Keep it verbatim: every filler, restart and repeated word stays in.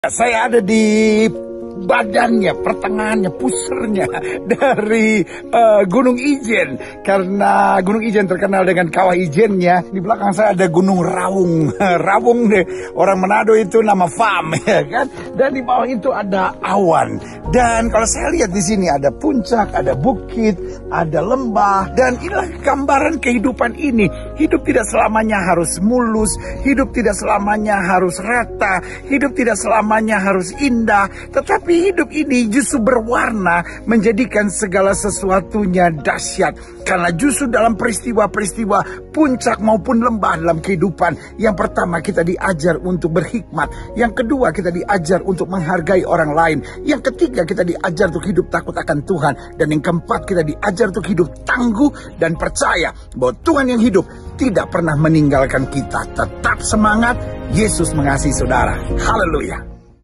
Saya ada di badannya, pertengahannya, pusernya dari uh, Gunung Ijen. Karena Gunung Ijen terkenal dengan kawah ijennya. Di belakang saya ada Gunung Raung. Raung deh, orang Manado itu nama farm, ya kan? Dan di bawah itu ada awan. Dan kalau saya lihat di sini ada puncak, ada bukit, ada lembah. Dan inilah gambaran kehidupan ini. Hidup tidak selamanya harus mulus, hidup tidak selamanya harus rata, hidup tidak selamanya harus indah. Tetapi hidup ini justru berwarna, menjadikan segala sesuatunya dahsyat. Karena justru dalam peristiwa-peristiwa puncak maupun lembah dalam kehidupan, yang pertama kita diajar untuk berhikmat, yang kedua kita diajar untuk menghargai orang lain, yang ketiga kita diajar untuk hidup takut akan Tuhan, dan yang keempat kita diajar untuk hidup tangguh dan percaya bahwa Tuhan yang hidup tidak pernah meninggalkan kita. Tetap semangat, Yesus mengasihi saudara. Haleluya.